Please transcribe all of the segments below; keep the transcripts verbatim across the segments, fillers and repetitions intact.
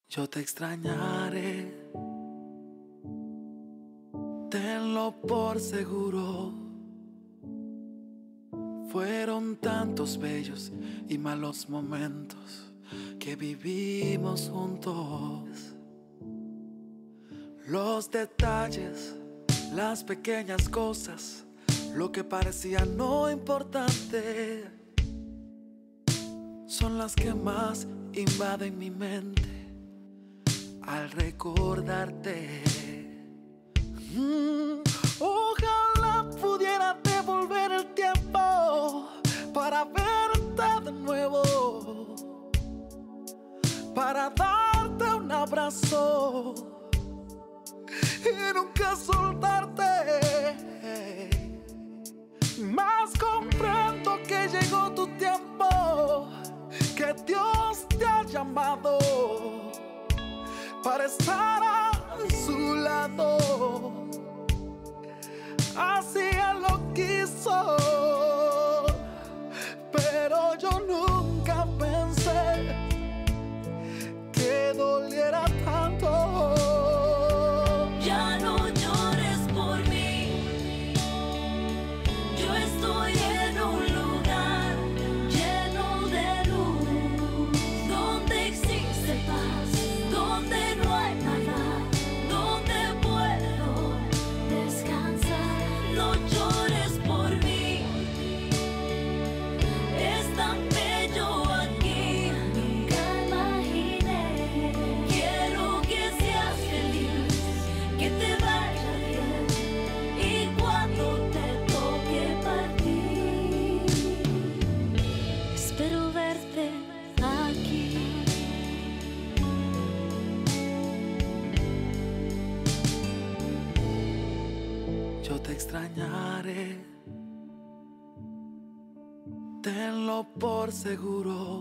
Yo te extrañaré, tenlo por seguro. Fueron tantos bellos y malos momentos que vivimos juntos. Los detalles, las pequeñas cosas, lo que parecía no importante, son las que más invaden mi mente al recordarte. Mm, ojalá pudiera devolver el tiempo para verte de nuevo, para darte un abrazo y nunca soltarte. Mas comprendo que llegó tu tiempo, que Dios te ha llamado para estar a su lado. Así Él lo quiso, pero yo nunca pensé que doliera tanto. Ya no llores por mí, yo estoy en un lugar lleno de luz, donde existe paz, donde no hay maldad, donde puedo descansar. No llores por mí, es tan bello aquí, nunca imaginé. Quiero que seas feliz, que te vaya bien, y cuando te toque partir, espero verte aquí. Yo te extrañaré, tenlo por seguro.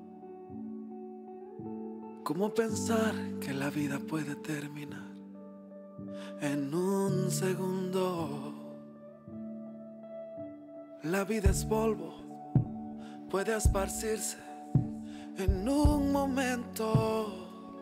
¿Cómo pensar que la vida puede terminar en un segundo? La vida es polvo, puede esparcirse en un momento.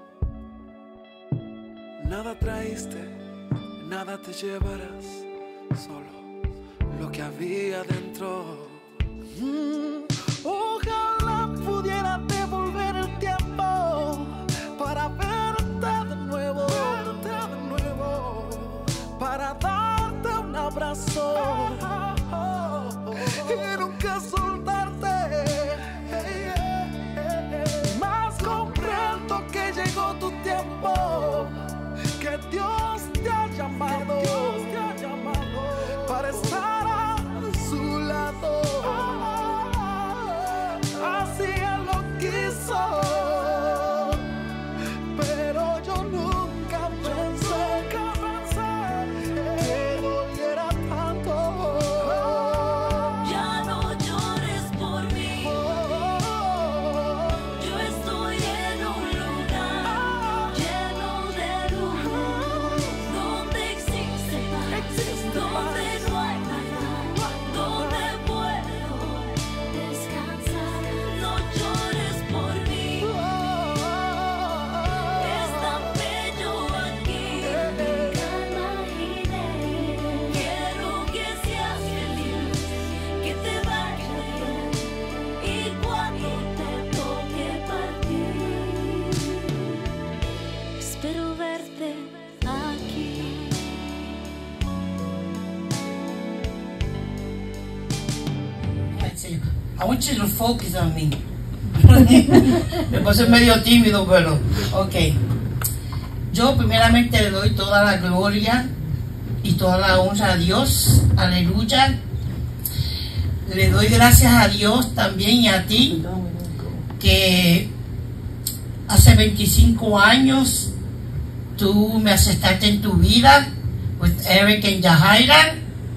Nada traíste, nada te llevarás, solo lo que había dentro. Mm, ojalá pudiera devolver el tiempo para verte de nuevo, verte de nuevo, para darte un abrazo y nunca soltarte. Mas comprendo que llegó tu tiempo, que Dios te ha llamado, Dios te ha llamado para estar a su lado. Así Él lo quiso, pero yo nunca pensé, nunca pensé que doliera tanto. Ya no llores por mí, yo estoy en un lugar lleno de luz, donde existe paz, donde no hay maldad, donde puedo descansar. No llores por mí, es tan bello aquí, nunca imaginé. Quiero que seas feliz, que te vaya bien, y cuando te toque partir, espero verte aquí. I want you to focus on me. Me puse medio tímido, pero ok. Yo primeramente le doy toda la gloria y toda la honra a Dios. Aleluya. Le doy gracias a Dios también y a ti, que hace veinticinco años tú me aceptaste en tu vida, with Eric y Yahaira.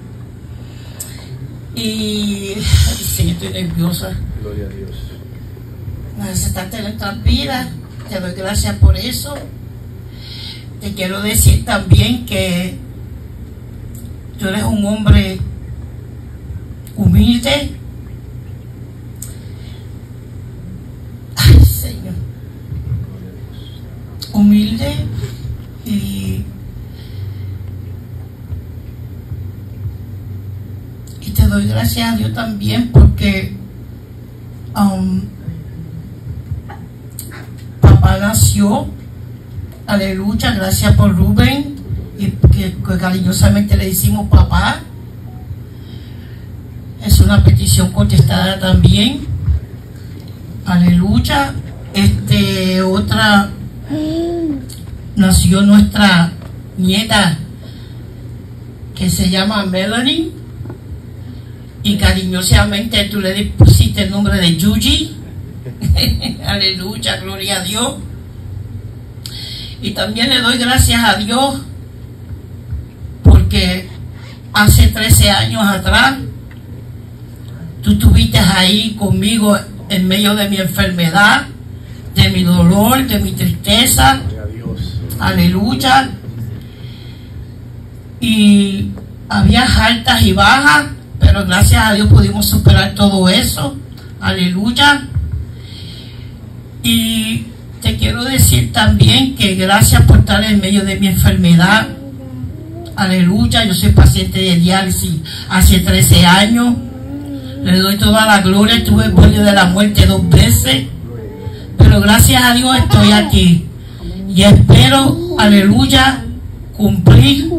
Y sí, estoy nerviosa. Gloria a Dios. Me aceptaste en nuestra vida. Te doy gracias por eso. Te quiero decir también que tú eres un hombre humilde. Ay, Señor. humilde y, y te doy gracias a Dios también porque um, papá nació, aleluya, gracias por Rubén, y que, que cariñosamente le decimos papá. Es una petición contestada también, aleluya. Este, otra, nació nuestra nieta que se llama Melanie y cariñosamente tú le pusiste el nombre de Yuji. Aleluya, gloria a Dios. Y también le doy gracias a Dios porque hace trece años atrás tú estuviste ahí conmigo en medio de mi enfermedad, de mi dolor, de mi tristeza. Aleluya. Y había altas y bajas, pero gracias a Dios pudimos superar todo eso. Aleluya. Y te quiero decir también que gracias por estar en medio de mi enfermedad. Aleluya. Yo soy paciente de diálisis hace trece años. Le doy toda la gloria. Estuve en borde de la muerte dos veces, pero gracias a Dios estoy aquí y espero, aleluya, cumplir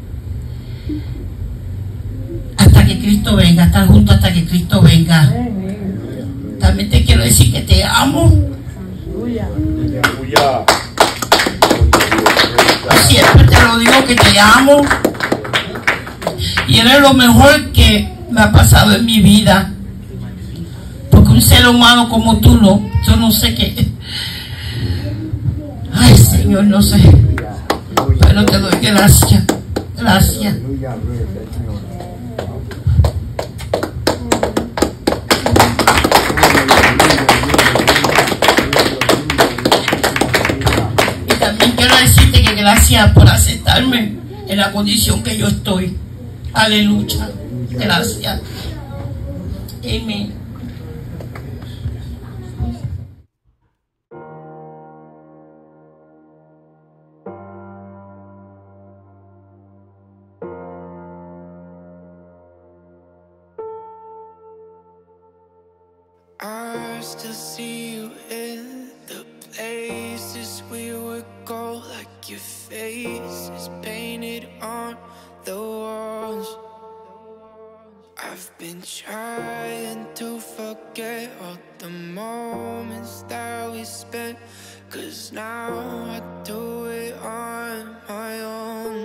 hasta que Cristo venga, estar junto hasta que Cristo venga. También te quiero decir que te amo. Siempre te lo digo que te amo y eres lo mejor que me ha pasado en mi vida, porque un ser humano como tú no, yo no sé qué, ay Señor, no sé, pero te doy gracias, gracias. Y también quiero decirte que gracias por aceptarme en la condición que yo estoy. Aleluya. Gracias. Amén. I still see you in the places we would go, like your face is painted on the walls. I've been trying to forget all the moments that we spent, 'cause now I do it on my own.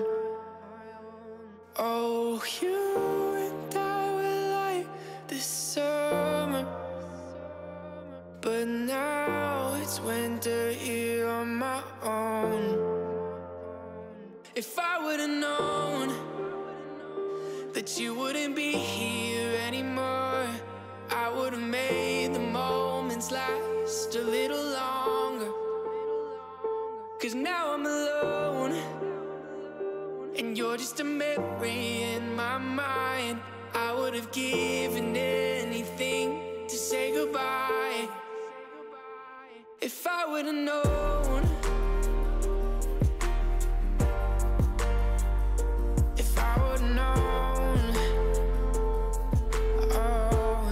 Oh, you and I were like this summer, but now it's winter here on my own. If I would've known that you wouldn't be here anymore, I would've made the moments last a little longer. 'Cause now I'm alone, and you're just a memory in my mind. I would've given anything to say goodbye. If I would've known, if I would've known, oh,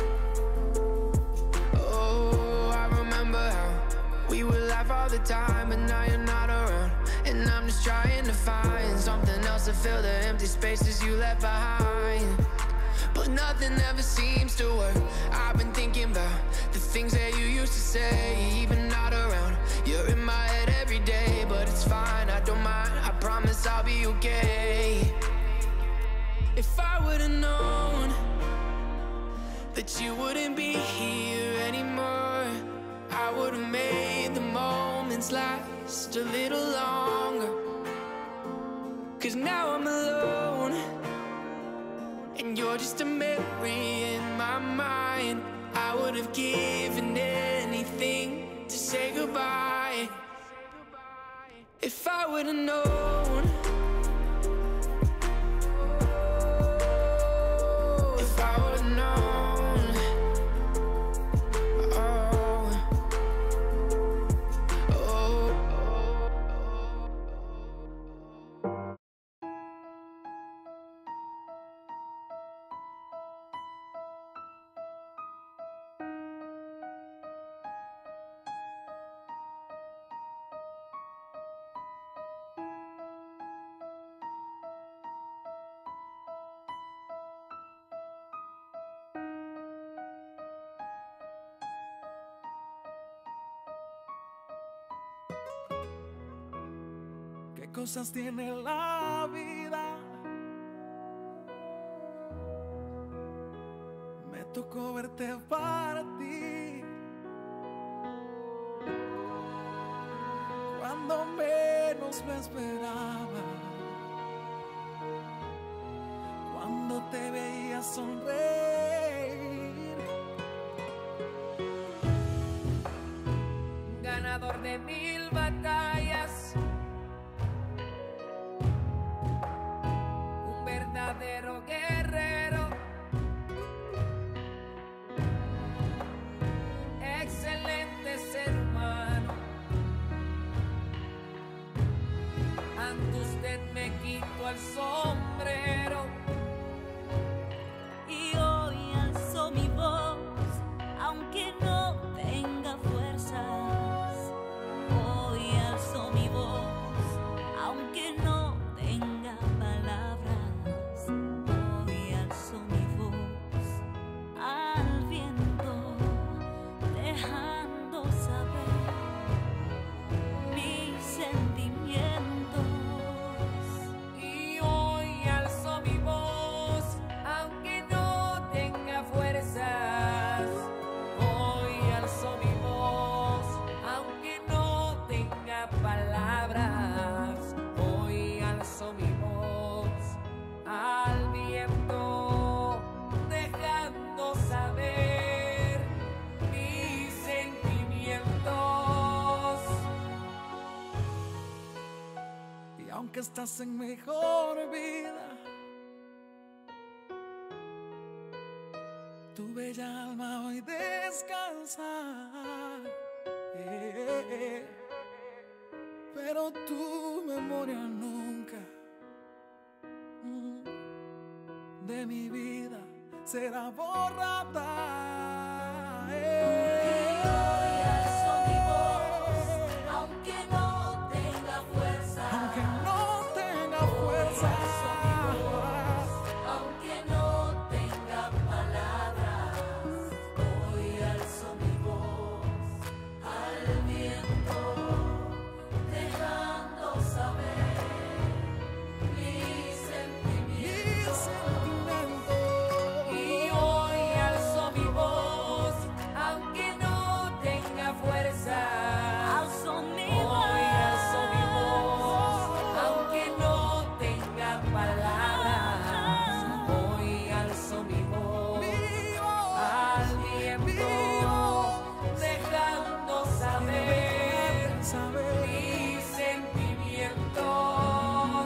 oh, I remember how we would laugh all the time, but now you're not around, and I'm just trying to find something else to fill the empty spaces you left behind. But nothing ever seems to work. I've been thinking about the things that you used to say, even not around. You're in my head every day, but it's fine, I don't mind. I promise I'll be okay. If I would've known that you wouldn't be here anymore, I would've made the moments last a little longer. 'Cause now I'm alone, and you're just a memory in my mind. I would have given anything to say goodbye. If I would have known, if I would have known, oh, oh, cosas tiene la vida. Me tocó verte partir cuando menos me esperaba, cuando te veía sonreír. Ganador de mil batallas, un verdadero guerrero, excelente ser humano. Ante usted me quito el sombrero Y hoy alzo mi voz, aunque no tenga fuerzas. Hoy alzo mi voz, aunque no tenga palabras. Hoy alzo mi voz al viento, dejando saber mis sentimientos. y hoy alzo mi voz aunque no tenga fuerzas. Hoy alzo mi voz aunque no tenga palabras. Hoy alzo mi voz al viento, dejando saber mis sentimientos. Y aunque estás en mejor vida, tu bella alma hoy descansa. Eh, eh, pero tu memoria nunca mm, de mi vida será borrada. Eh, Hoy alzo mi voz, aunque no tenga fuerza. aunque no tenga fuerza. Aunque no tenga palabras, hoy alzo mi voz al viento, dejando saber mis Mis sentimientos. sentimientos. Y hoy alzo mi voz aunque no tenga fuerza. Alzo mi Hoy alzo mi voz aunque no tenga palabras. Hoy alzo mi voz al viento, dejando saber Saber mis sentimientos.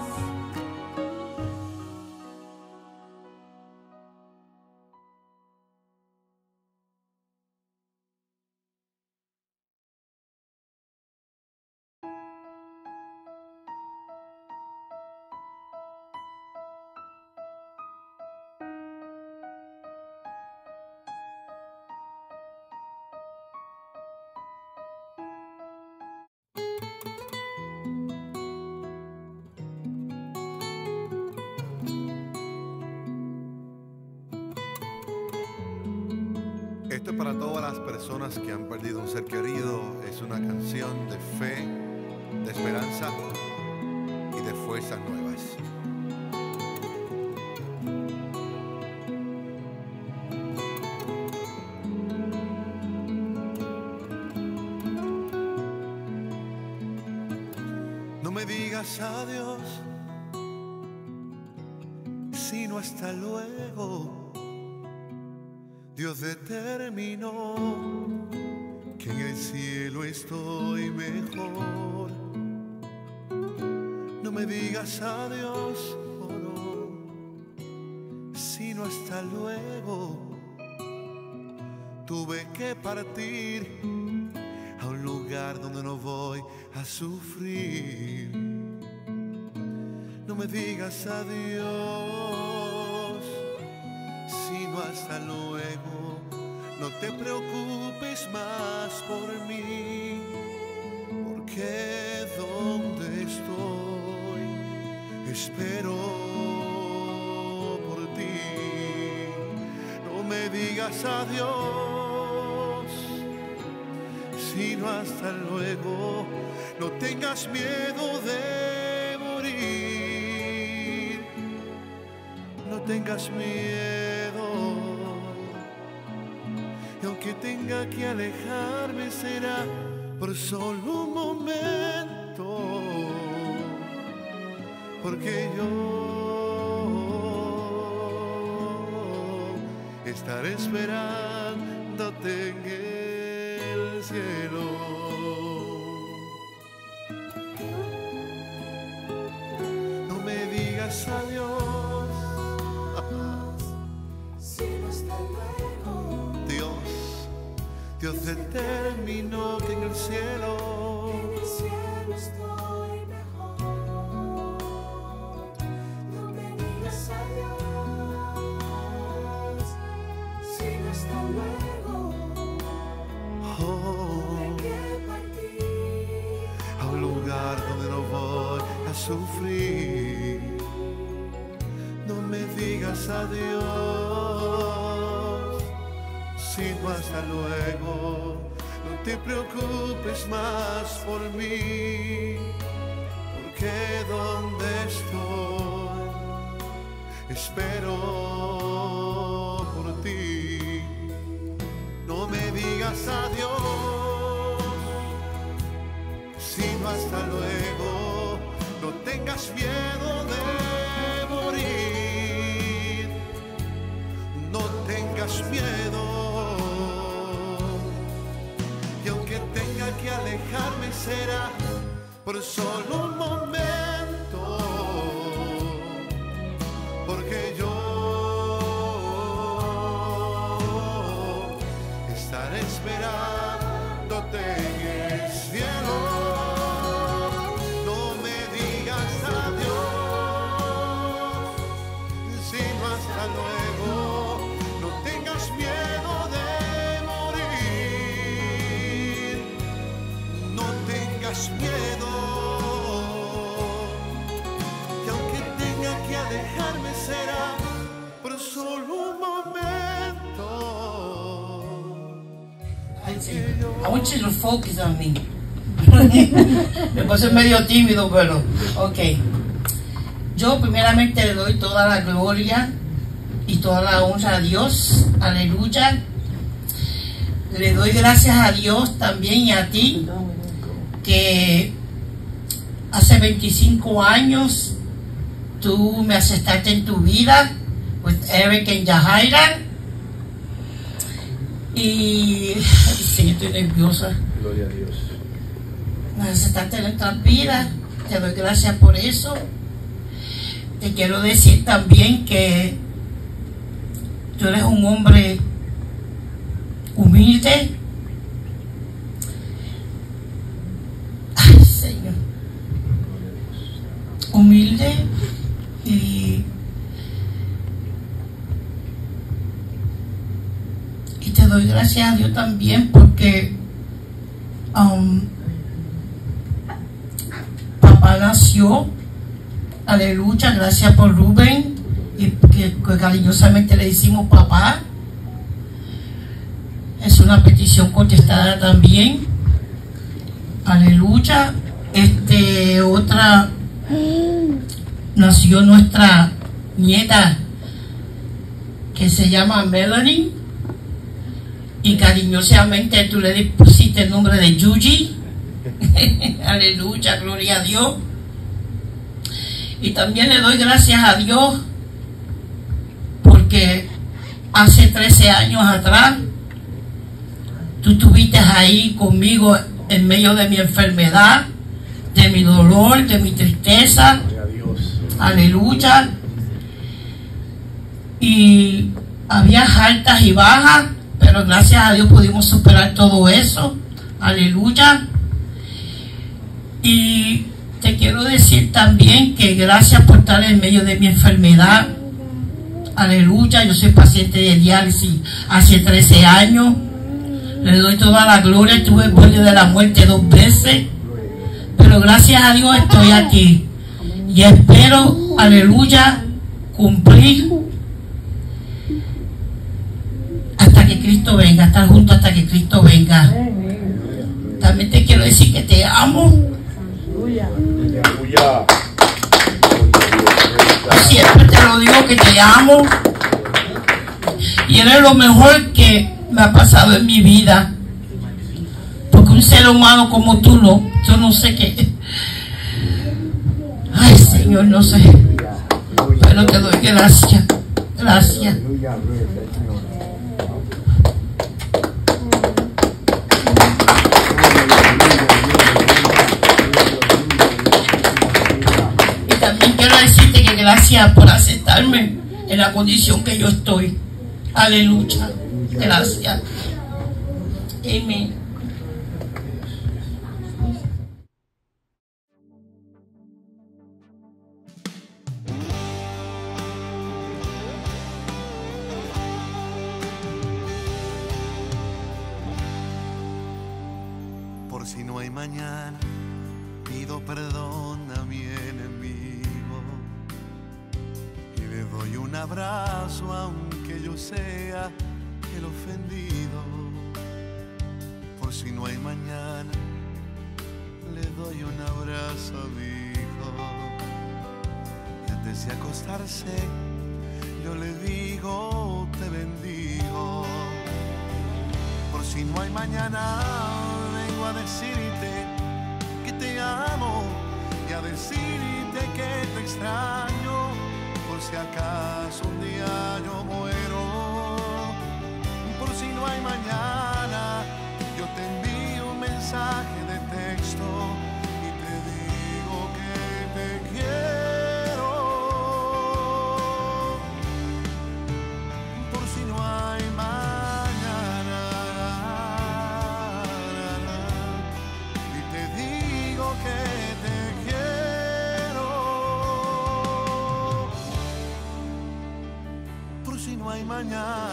Esto es para todas las personas que han perdido un ser querido. Es una canción de fe, de esperanza y de fuerzas nuevas. No me digas adiós, sino hasta luego. Dios determinó que en el cielo estoy mejor. No me digas adiós, oh no, sino hasta luego. Tuve que partir a un lugar donde no voy a sufrir. No me digas adiós, sino hasta luego. No te preocupes más por mí, porque donde estoy espero por ti. No me digas adiós, sino hasta luego. No tengas miedo de morir. No tengas miedo, y aunque tenga que alejarme será por solo un momento, porque yo estaré esperándote en el cielo. No me digas adiós, sino hasta luego. Dios, Dios determinó que en el cielo En el cielo estoy mejor. No me digas adiós, sino hasta luego. oh, Hay que partir. a un lugar donde no voy a sufrir. No me digas adiós, sino hasta luego. No te preocupes más por mí, porque donde estoy espero por ti. No me digas adiós, sino hasta luego. No tengas miedo de morir, no tengas miedo, y aunque tenga que alejarme será por solo un momento, porque yo estaré esperándote en el cielo. No me digas adiós, sino hasta luego. No tengas miedo de morir, no tengas miedo, que aunque tenga que alejarme será por solo un momento. I want you to focus on me. Me puse medio tímido, pero ok. Yo primeramente le doy toda la gloria y toda la honra a Dios. Aleluya. Le doy gracias a Dios también y a ti, que hace veinticinco años tú me aceptaste en tu vida, with Eric y Yahaira. Y sí, estoy nerviosa. Gloria a Dios. Nos aceptaste en nuestras vidas. Te doy gracias por eso. Te quiero decir también que tú eres un hombre humilde. Ay, Señor. Humilde y y te doy gracias a Dios también porque um, papá nació. Aleluya, gracias por Rubén, y que, que cariñosamente le decimos papá. Es una petición contestada también. Aleluya. Este, otra, nació nuestra nieta que se llama Melanie, y cariñosamente tú le pusiste el nombre de Yuji. Aleluya, gloria a Dios. Y también le doy gracias a Dios porque hace trece años atrás tú estuviste ahí conmigo en medio de mi enfermedad, de mi dolor, de mi tristeza. Aleluya. Y había altas y bajas, pero gracias a Dios pudimos superar todo eso. Aleluya. Y te quiero decir también que gracias por estar en medio de mi enfermedad. Aleluya. Yo soy paciente de diálisis hace trece años. Le doy toda la gloria. Estuve al borde de la muerte dos veces, pero gracias a Dios estoy aquí. Y espero, aleluya, cumplir hasta que Cristo venga, estar juntos hasta que Cristo venga. También te quiero decir que te amo. Aleluya. lo digo que te amo. Y eres lo mejor que me ha pasado en mi vida. Porque un ser humano como tú no, yo no sé qué. Ay, Señor, no sé. Pero te doy gracias. Gracias. Y también quiero decirte que gracias por aceptarme en la condición que yo estoy. Aleluya. Gracias. Amén. Por si no hay mañana, pido perdón a mi enemigo y le doy un abrazo aunque yo sea el ofendido. Por si no hay mañana, le doy un abrazo a mi hijo y antes de acostarse yo le digo te bendigo. Por si no hay mañana, vengo a decirte que te amo y a decirte que te extraño. Por si acaso un día yo muero, por si no hay mañana, yo te envío un mensaje de texto y te digo que te quiero. Por si no hay mañana, y te digo que te quiero. Por si no hay mañana.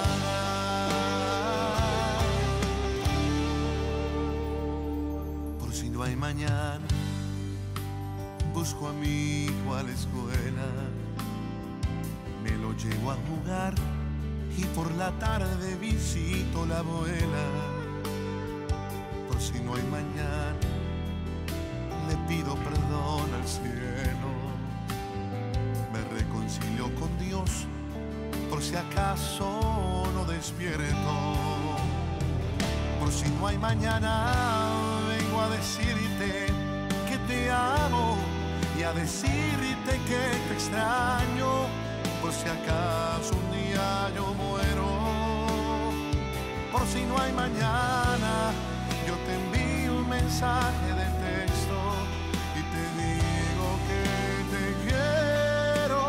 Por si no hay mañana, busco a mi hijo a la escuela, me lo llevo a jugar y por la tarde visito la abuela. Por si no hay mañana, le pido perdón al cielo, me reconcilio con Dios por si acaso no despierto. Por si no hay mañana, vengo a decirte que te amo y a decirte que te extraño. Por si acaso un día yo muero, por si no hay mañana, yo te envío un mensaje de texto y te digo que te quiero.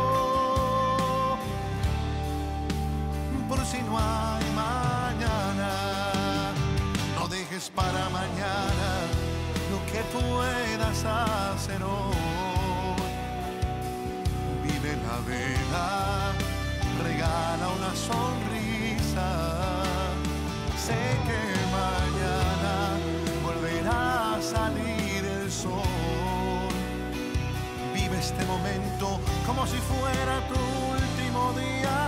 Por si no hay mañana, no dejes para mañana lo que puedas hacer hoy. Vive la vida, regala una sonrisa. Sé que mañana volverá a salir el sol. Vive este momento como si fuera tu último día.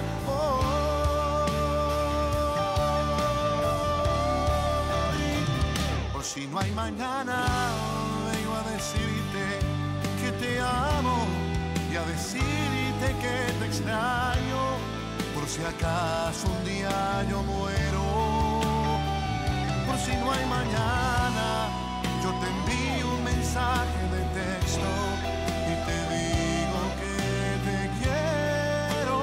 Hoy, por si no hay mañana, vengo a decirte que te amo y a decirte que te extraño. Por si acaso un día yo muero, por si no hay mañana, yo te envío un mensaje de texto y te digo que te quiero.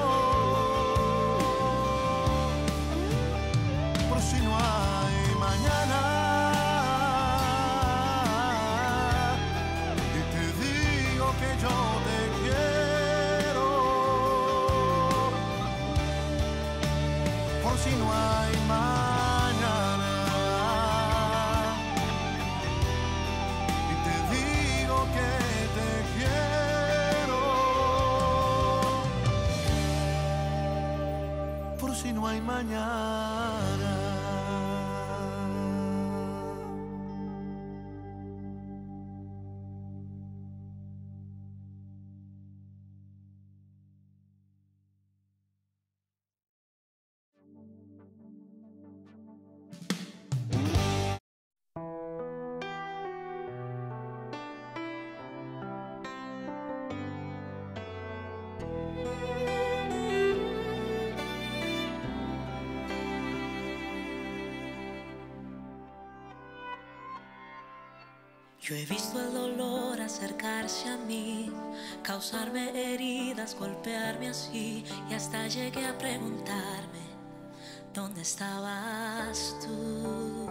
Por si no hay mañana, y te digo que yo te quiero. Por si no hay mañana, y te digo que te quiero. Por si no hay mañana. Yo he visto el dolor acercarse a mí, causarme heridas, golpearme así, y hasta llegué a preguntarme, ¿dónde estabas tú?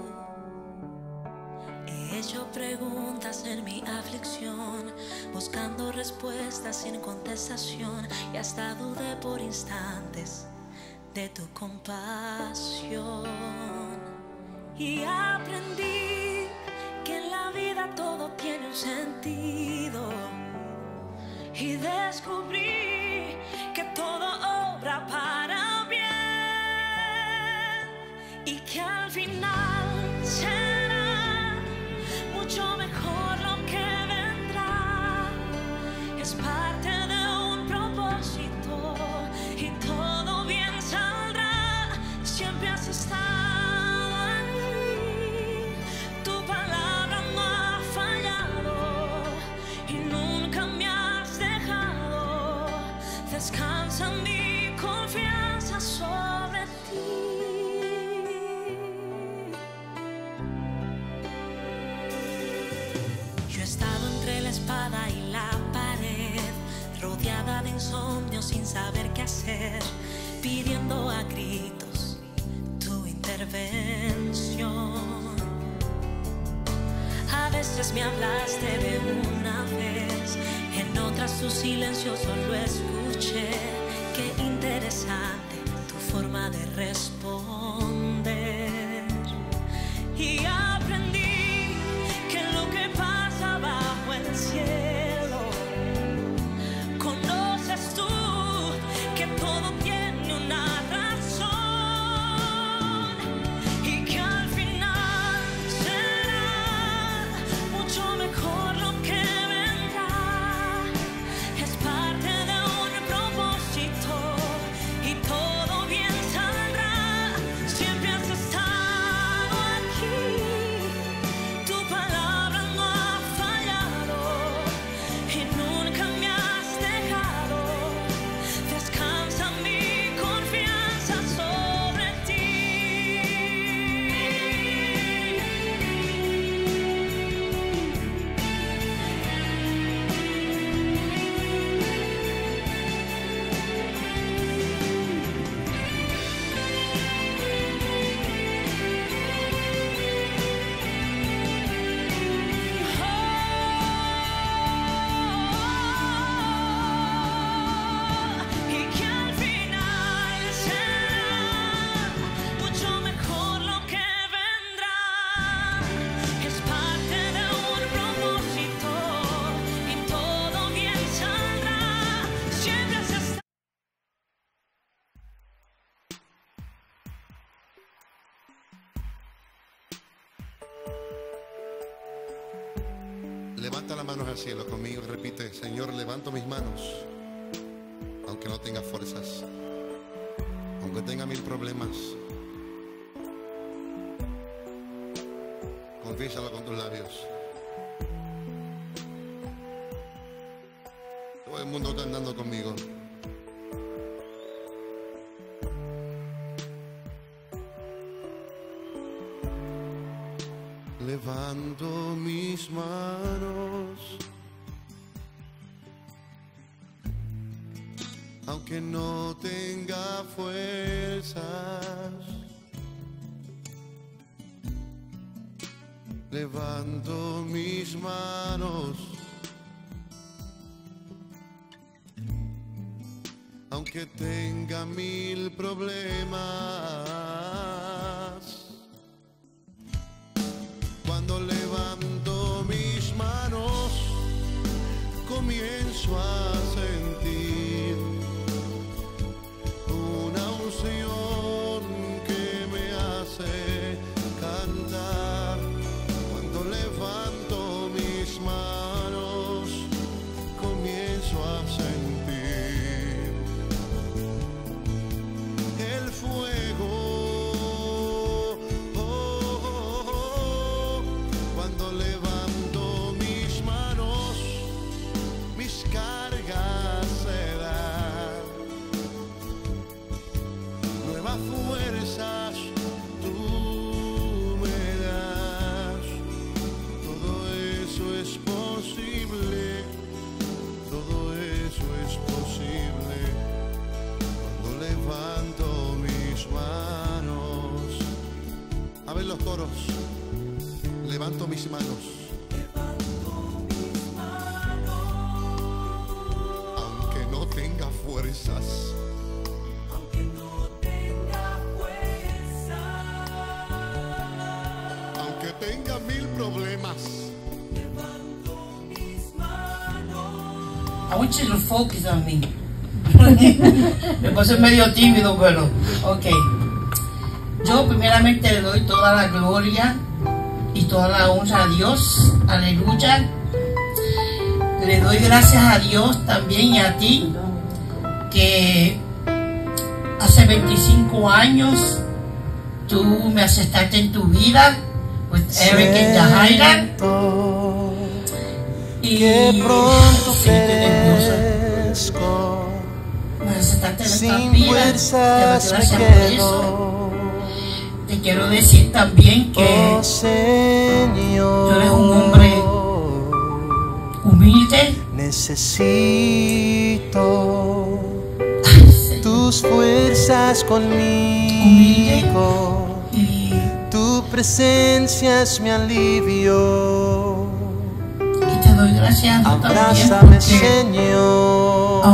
He hecho preguntas en mi aflicción, buscando respuestas sin contestación, y hasta dudé por instantes de tu compasión. Y aprendí que en la vida todo tiene un sentido, y descubrí que todo obra para bien, y que al final será mucho mejor lo que vendrá. Es parte de un propósito y todo bien saldrá. Siempre has estado aquí, tu palabra no ha fallado y nunca me has dejado. Descansa mi confianza sobre ti. Yo he estado entre la espada y la pared, rodeada de insomnio sin saber qué hacer, pidiendo a gritos tu intervención. A veces me hablaste de una vez, en otras tu silencio solo escuché. Qué interesante tu forma de responder. Y aprendí que lo que pasa bajo el cielo, conoces tú, que todo tiene una razón, y que al final será mucho mejor lo que vendrá. Es parte de un propósito y todo bien saldrá. Siempre has estado aquí, tu palabra no ha fallado y nunca me has dejado. Descansa mi confianza sobre ti. Y que al final será mucho mejor lo que vendrá. Es parte de un propósito y todo bien saldrá. Siempre has estado. Levanta las manos al cielo conmigo y repite: Señor, levanto mis manos, aunque no tenga fuerzas, aunque tenga mil problemas. Confiésalo con tus labios. Todo el mundo está andando conmigo. Levanto mis manos, aunque no tenga fuerzas. Levanto mis manos, aunque tenga mil problemas. Cuando levanto mis manos, comienzo a sentir una unción que me hace cantar. Cuando levanto mis manos, comienzo a sentir el fuego. Cuando levanto mis manos, mis cargas levanto mis manos. Aunque no tenga fuerzas. Aunque no tenga fuerza, Aunque tenga mil problemas. levanto mis manos. I want you to focus on me. Me puse medio tímido, pero ok. Yo primeramente le doy toda la gloria y toda la honra a Dios. Aleluya. Le doy gracias a Dios también y a ti, que hace veinticinco años tú me aceptaste en tu vida, with Eric y Yahaira. Y Que pronto sí, te nerviosa. perezco, Me aceptaste en esta sin vida. Te doy fuerzas me gracias por eso. quedo. Te quiero decir también que Oh Señor, tú eres un hombre humilde. necesito Ay, Señor. tus fuerzas conmigo. Y, Tu presencia es mi alivio. y te doy gracias también Abrázame, porque Señor.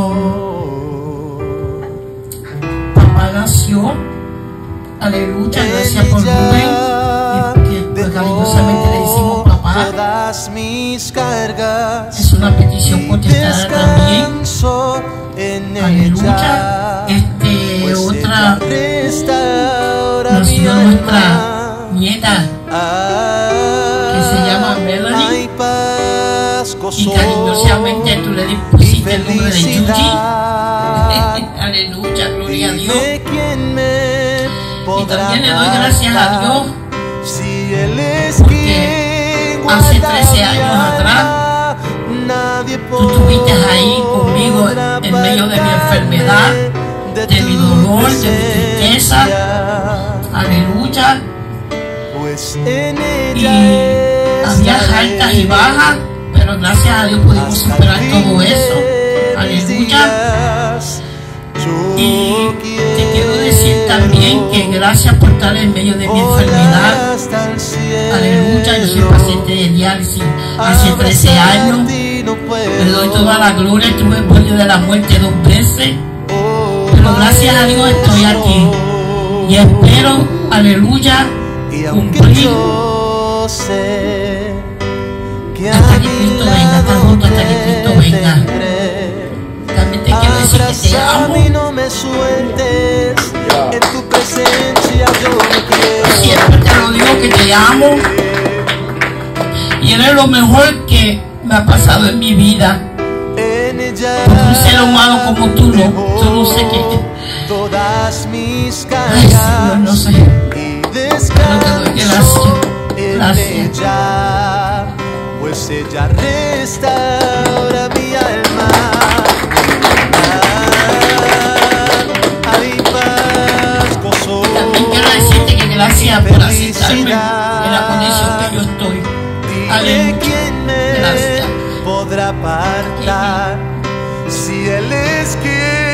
papá nació. Aleluya, gracias por Rubén. Y que cariñosamente le decimos papá. Todas mis cargas. Es una petición contestada también. Descanso en Aleluya. ella. Este, Pues otra ella restaura mi nació alma. nuestra nieta, Ah, que se llama Melanie. hay paz, gozo y cariñosamente tú le pusiste el nombre de Yuji. felicidad. Aleluya, gloria a Dios. Dime quién me Y podrá también le doy gracias a Dios si él es porque quien hace guarda trece mi años alma, atrás nadie tú estuviste ahí conmigo podrá en medio de mi enfermedad, apartarme de mi tu dolor, de mi tristeza. presencia, Aleluya. pues en Y ella había estaré altas y bajas, pero gracias a Dios pudimos hasta superar el todo fin eso. de mis Aleluya. días. Yo Y te quiero decir también que gracias por estar en medio de mi enfermedad. hasta el cielo. Aleluya, yo soy paciente de diálisis hace trece años. Le doy toda la gloria, estuve en medio de la muerte dos veces. Pero gracias a Dios estoy aquí. Y espero, aleluya, Y aunque cumplir yo sé que hasta a que mi Cristo venga, tan lado junto hasta que Cristo te venga. tendré. También te quiero decir que te amo. Abrázame y no me sueltes, en tu presencia yo me quiero. Siempre te lo digo que te amo. Y eres lo mejor que me ha pasado en mi vida. En ella Porque un ser humano como tú no, yo no sé qué. todas mis Ay, Señor, cargas no sé. y descanso gracias. en Gracias. ella, pues ella restaura mi alma. Ah, hay paz, gozo, También quiero decirte que gracias por aceptarme en la condición que yo estoy. Dime Aleluya. quién me Gracias. podrá apartar si él es quien